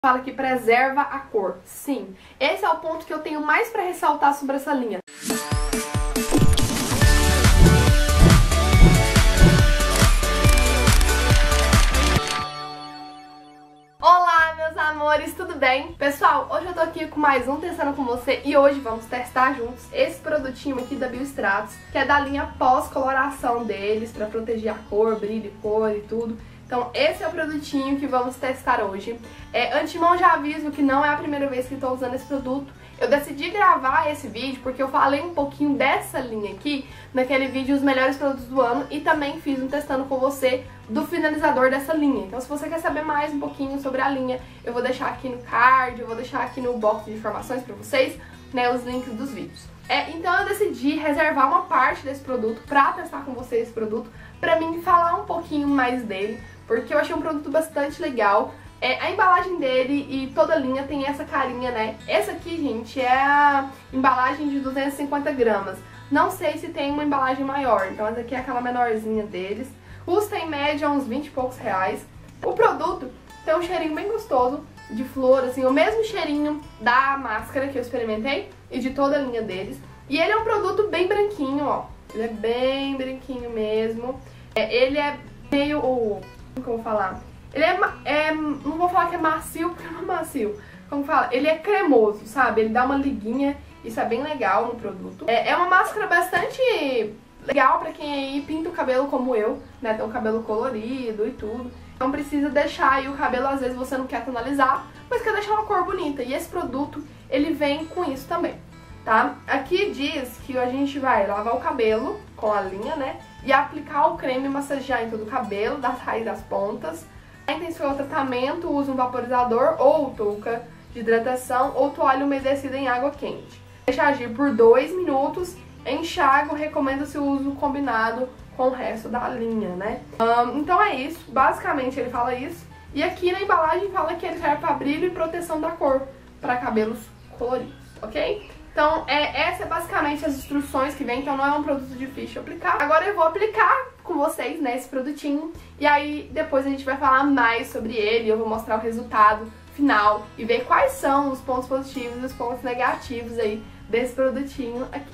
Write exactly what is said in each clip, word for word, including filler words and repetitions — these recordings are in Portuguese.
Fala que preserva a cor. Sim, esse é o ponto que eu tenho mais pra ressaltar sobre essa linha. Olá, meus amores, tudo bem? Pessoal, hoje eu tô aqui com mais um Testando Com Você e hoje vamos testar juntos esse produtinho aqui da Biostratos, que é da linha pós-coloração deles, pra proteger a cor, brilho, cor e tudo. Então esse é o produtinho que vamos testar hoje. É, antemão já aviso que não é a primeira vez que estou usando esse produto. Eu decidi gravar esse vídeo porque eu falei um pouquinho dessa linha aqui naquele vídeo Os Melhores Produtos do Ano e também fiz um Testando Com Você do finalizador dessa linha. Então se você quer saber mais um pouquinho sobre a linha, eu vou deixar aqui no card, eu vou deixar aqui no box de informações pra vocês, né, os links dos vídeos. É, então eu decidi reservar uma parte desse produto pra testar com vocês esse produto, pra mim falar um pouquinho mais dele, porque eu achei um produto bastante legal. É, a embalagem dele e toda a linha tem essa carinha, né? Essa aqui, gente, é a embalagem de duzentos e cinquenta gramas. Não sei se tem uma embalagem maior, então essa aqui é aquela menorzinha deles. Custa em média uns vinte e poucos reais. O produto tem um cheirinho bem gostoso de flor, assim, o mesmo cheirinho da máscara que eu experimentei e de toda a linha deles. E ele é um produto bem branquinho, ó. Ele é bem branquinho mesmo. É, ele é meio... Como que eu vou falar? Ele é, é... Não vou falar que é macio, porque não é macio. Como fala? Ele é cremoso, sabe? Ele dá uma liguinha. Isso é bem legal no produto. É, é uma máscara bastante legal pra quem aí pinta o cabelo como eu, né? Tem um cabelo colorido e tudo. Não precisa deixar aí o cabelo, às vezes você não quer tonalizar, mas quer deixar uma cor bonita. E esse produto, ele vem com isso também, tá? Aqui diz que a gente vai lavar o cabelo com a linha, né? E aplicar o creme e massagear em todo o cabelo, das raízes das pontas. Para intensificar o tratamento, usa um vaporizador ou touca de hidratação ou toalha umedecida em água quente. Deixa agir por dois minutos, enxágue, recomenda-se o uso combinado com o resto da linha, né? Um, então é isso, basicamente ele fala isso. E aqui na embalagem fala que ele serve para brilho e proteção da cor, para cabelos coloridos, ok? Então, é, essa é basicamente as instruções que vem, então não é um produto difícil de aplicar. Agora eu vou aplicar com vocês, né, esse produtinho, e aí depois a gente vai falar mais sobre ele, eu vou mostrar o resultado final e ver quais são os pontos positivos e os pontos negativos aí desse produtinho aqui.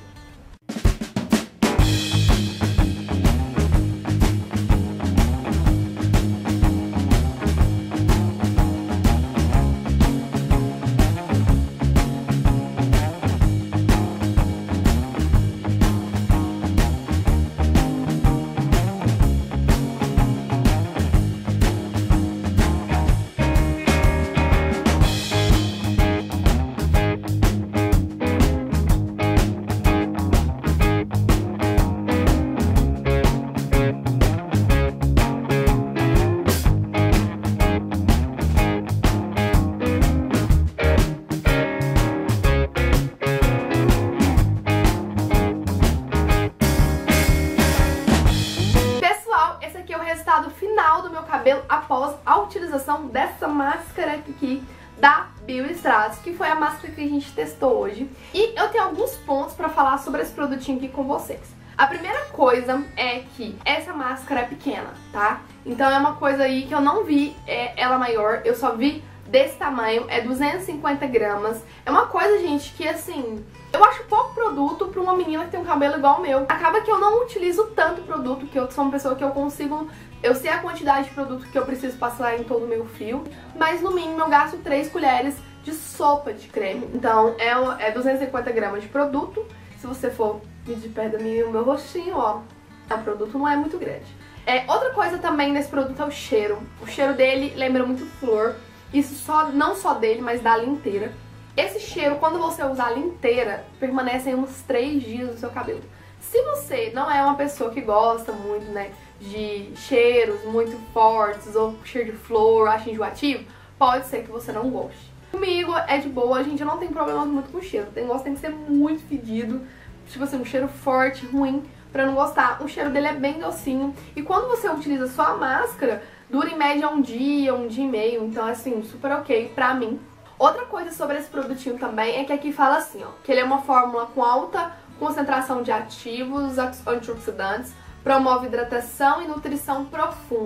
Final do meu cabelo após a utilização dessa máscara aqui da Biostratos, que foi a máscara que a gente testou hoje. E eu tenho alguns pontos pra falar sobre esse produtinho aqui com vocês. A primeira coisa é que essa máscara é pequena, tá? Então é uma coisa aí que eu não vi é, ela maior, eu só vi desse tamanho, é duzentos e cinquenta gramas. É uma coisa, gente, que assim, eu acho pouco produto pra uma menina que tem um cabelo igual o meu. Acaba que eu não utilizo tanto produto, que eu sou uma pessoa que eu consigo... Eu sei a quantidade de produto que eu preciso passar em todo o meu fio, mas no mínimo eu gasto três colheres de sopa de creme. Então é, é duzentos e cinquenta gramas de produto. Se você for medir perto do meu, meu rostinho, ó, o produto não é muito grande. É, outra coisa também nesse produto é o cheiro. O cheiro dele lembra muito flor. Isso só, não só dele, mas da linha inteira. Esse cheiro, quando você usar a linha inteira, permanece uns três dias no seu cabelo. Se você não é uma pessoa que gosta muito, né, de cheiros muito fortes ou cheiro de flor, acha enjoativo, pode ser que você não goste. Comigo é de boa, gente, eu não tenho problema muito com cheiro. O negócio tem que ser muito fedido, tipo assim, um cheiro forte, ruim, pra não gostar. O cheiro dele é bem docinho e quando você utiliza só a máscara, dura em média um dia, um dia e meio, então assim, super ok pra mim. Outra coisa sobre esse produtinho também é que aqui fala assim, ó, que ele é uma fórmula com alta concentração de ativos antioxidantes, promove hidratação e nutrição profundas,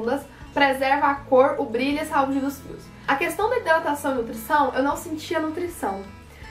preserva a cor, o brilho e a saúde dos fios. A questão da hidratação e nutrição, eu não sentia nutrição.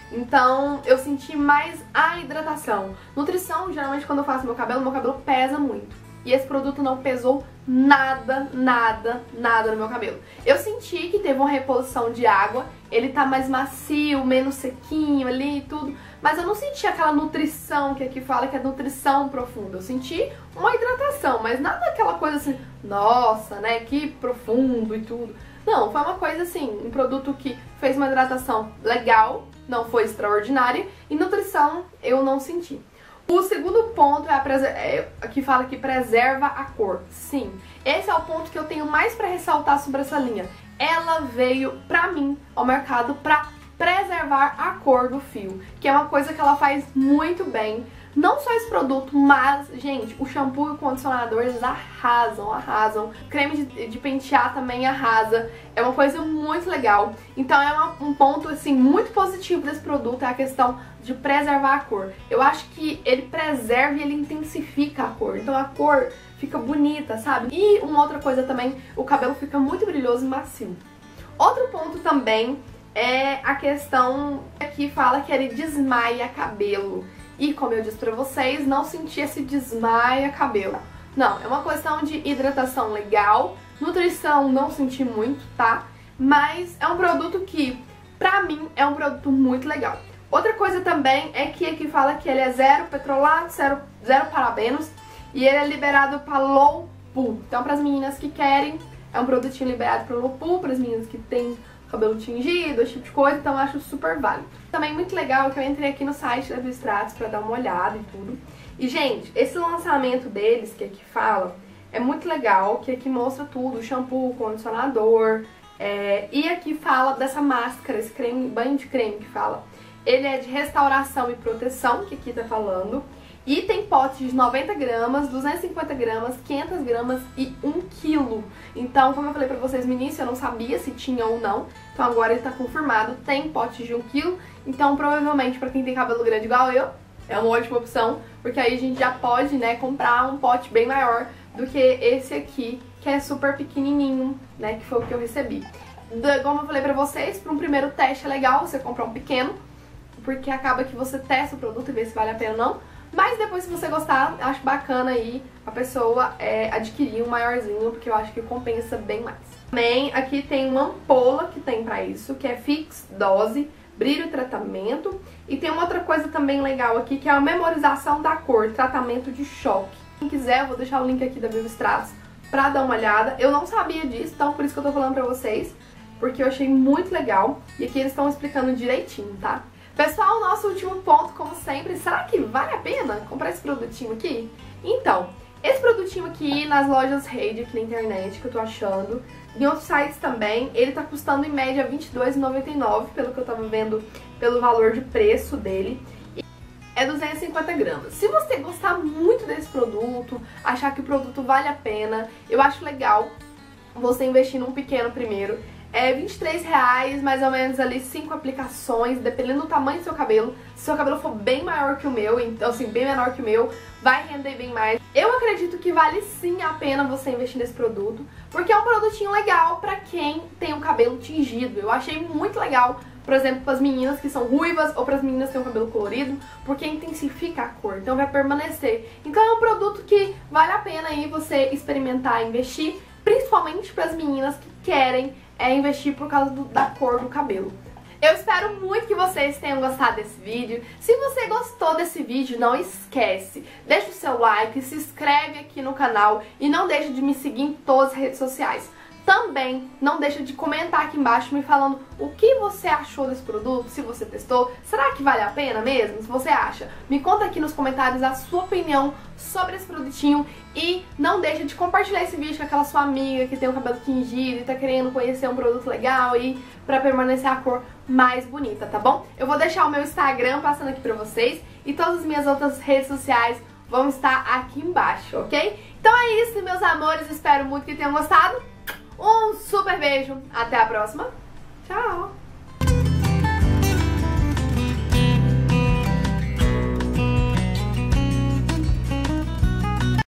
Então, eu senti mais a hidratação. Nutrição, geralmente quando eu faço meu cabelo, meu cabelo pesa muito. E esse produto não pesou nada, nada, nada no meu cabelo. Eu senti que teve uma reposição de água, ele tá mais macio, menos sequinho ali e tudo, mas eu não senti aquela nutrição que aqui fala que é nutrição profunda. Eu senti uma hidratação, mas nada aquela coisa assim, nossa, né, que profundo e tudo. Não, foi uma coisa assim, um produto que fez uma hidratação legal, não foi extraordinária, e nutrição eu não senti. O segundo ponto é a preser... é, que fala que preserva a cor. Sim, esse é o ponto que eu tenho mais pra ressaltar sobre essa linha. Ela veio pra mim ao mercado pra preservar a cor do fio, que é uma coisa que ela faz muito bem. Não só esse produto, mas, gente, o shampoo e o condicionador, eles arrasam, arrasam. Creme de, de pentear também arrasa. É uma coisa muito legal. Então é uma, um ponto, assim, muito positivo desse produto, é a questão de preservar a cor. Eu acho que ele preserva e ele intensifica a cor. Então a cor fica bonita, sabe? E uma outra coisa também, o cabelo fica muito brilhoso e macio. Outro ponto também é a questão que fala que ele desmaia cabelo. E como eu disse pra vocês, não senti esse desmaia cabelo. Não, é uma questão de hidratação legal, nutrição não senti muito, tá? Mas é um produto que, pra mim, é um produto muito legal. Outra coisa também é que aqui fala que ele é zero petrolato, zero, zero parabenos e ele é liberado para low pool. Então, para as meninas que querem, é um produtinho liberado para low pool, para as meninas que têm cabelo tingido, esse tipo de coisa, então eu acho super válido. Também muito legal que eu entrei aqui no site da Biostratos pra dar uma olhada e tudo. E, gente, esse lançamento deles, que aqui fala, é muito legal, que aqui mostra tudo, shampoo, condicionador, é, e aqui fala dessa máscara, esse creme, banho de creme que fala. Ele é de restauração e proteção, que aqui tá falando. E tem pote de noventa gramas, duzentos e cinquenta gramas, quinhentas gramas e um quilo. Então, como eu falei pra vocês no início, eu não sabia se tinha ou não. Então agora ele tá confirmado, tem pote de um quilo. Então provavelmente pra quem tem cabelo grande igual eu, é uma ótima opção. Porque aí a gente já pode, né, comprar um pote bem maior do que esse aqui, que é super pequenininho, né, que foi o que eu recebi. Como eu falei pra vocês, pra um primeiro teste é legal você comprar um pequeno, porque acaba que você testa o produto e vê se vale a pena ou não. Mas depois, se você gostar, acho bacana aí a pessoa é, adquirir um maiorzinho, porque eu acho que compensa bem mais. Também aqui tem uma ampola que tem pra isso, que é Fix Dose, brilho e tratamento. E tem uma outra coisa também legal aqui, que é a memorização da cor, tratamento de choque. Quem quiser, eu vou deixar o link aqui da Biostratos pra dar uma olhada. Eu não sabia disso, então por isso que eu tô falando pra vocês, porque eu achei muito legal. E aqui eles estão explicando direitinho, tá? Pessoal, nosso último ponto, como sempre, será que vale a pena comprar esse produtinho aqui? Então, esse produtinho aqui nas lojas Rede, aqui na internet, que eu tô achando, em outros sites também, ele tá custando em média vinte e dois reais e noventa e nove centavos, pelo que eu tava vendo, pelo valor de preço dele. E é duzentos e cinquenta gramas. Se você gostar muito desse produto, achar que o produto vale a pena, eu acho legal você investir num pequeno primeiro. É vinte e três reais, mais ou menos ali, cinco aplicações, dependendo do tamanho do seu cabelo. Se seu cabelo for bem maior que o meu, então assim, bem menor que o meu, vai render bem mais. Eu acredito que vale sim a pena você investir nesse produto, porque é um produtinho legal pra quem tem o cabelo tingido. Eu achei muito legal, por exemplo, para as meninas que são ruivas ou para as meninas que têm o cabelo colorido, porque intensifica a cor, então vai permanecer. Então é um produto que vale a pena aí você experimentar e investir, principalmente para as meninas que querem é investir por causa do, da cor do cabelo. Eu espero muito que vocês tenham gostado desse vídeo. Se você gostou desse vídeo, não esquece, deixa o seu like, se inscreve aqui no canal e não deixa de me seguir em todas as redes sociais. Também não deixa de comentar aqui embaixo me falando o que você achou desse produto, se você testou, será que vale a pena mesmo? Se você acha, me conta aqui nos comentários a sua opinião sobre esse produtinho e não deixa de compartilhar esse vídeo com aquela sua amiga que tem o cabelo tingido e tá querendo conhecer um produto legal e pra permanecer a cor mais bonita, tá bom? Eu vou deixar o meu Instagram passando aqui pra vocês e todas as minhas outras redes sociais vão estar aqui embaixo, ok? Então é isso, meus amores, espero muito que tenham gostado. Um super beijo, até a próxima, tchau!